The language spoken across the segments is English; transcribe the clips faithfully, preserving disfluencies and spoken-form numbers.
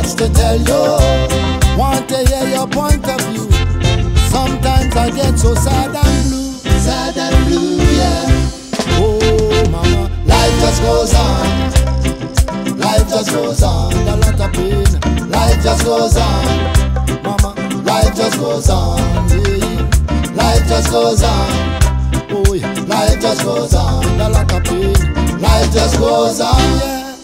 much to tell you. Want to hear your point of view. Sometimes I get so sad and blue. Sad and blue, yeah. Oh mama, life just goes on. Life just goes on. A lot of pain. Life just goes on. Mama, life just goes on. Yeah. Life just goes on. Oh yeah, life just goes on. A lot of pain. Life just goes on, yeah.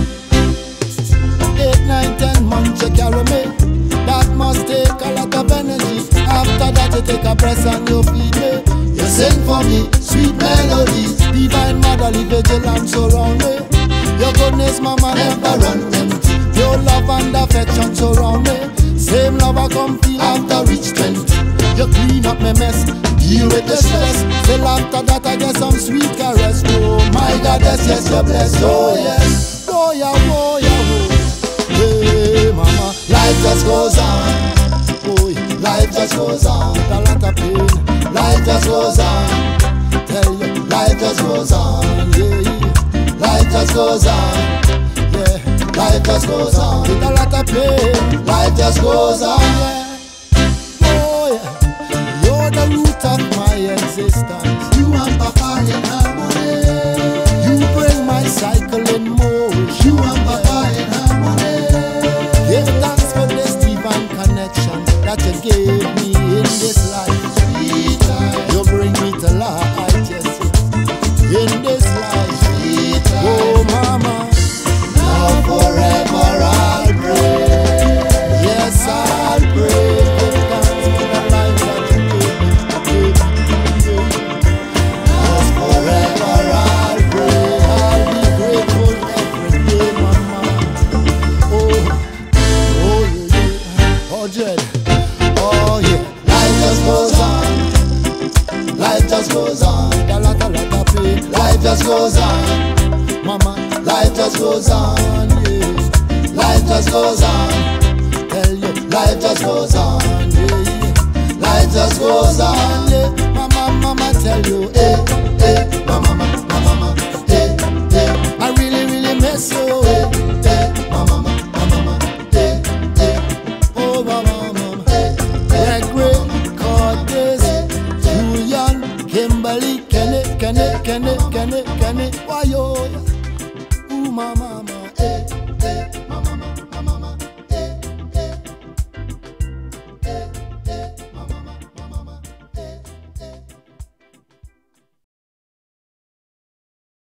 Eight, nine, ten months you carry me. That must take a lot of energy. After that you take a breath and you feed me. You sing for me, sweet melodies. Divine motherly vigilance surround me. Your goodness, mama, never run empty. Your love and affection surround me. Same love I come feel after reach twenty. You clean up my mess, deal with the stress. Till after that I get some sweet caress. Oh my God, yes, yes, you're blessed. Oh yes, oh yeah, oh yeah, oh. Hey mama, life just goes on. Oh yeah, life just goes on. A lot of pain, life just goes on. Tell you, life just goes on. Yeah, life just goes on. Yeah, life just goes on. With a lot of pain, life just goes on. Yeah. The root of my existence. You and Papa in harmony. You bring my cycle in motion. You and Papa in harmony. Give thanks for this divine connection that you gave me in this life. Sweet life. You bring me to life, yes, in this life. Sweet life. Oh mama, now forever I'll pray. Yes, I'll pray. Oh yeah, life just goes on. Life just goes on. A lot, a lot of pain. Life just goes on. Mama, life just goes on. Yeah, life just goes on. Tell you, life just goes on. Yeah, life just goes on. Yeah, mama, mama, tell you, eh, eh, mama, mama, mama, eh, eh. I really, really miss you, eh, eh, mama, mama, mama, eh, eh. Oh mama. Julian, Kimberly, Kenny, Kenny, Kenny, Kenny, Kenny, why yo? Ooh, mama, mama, eh, eh, mama, mama, mama.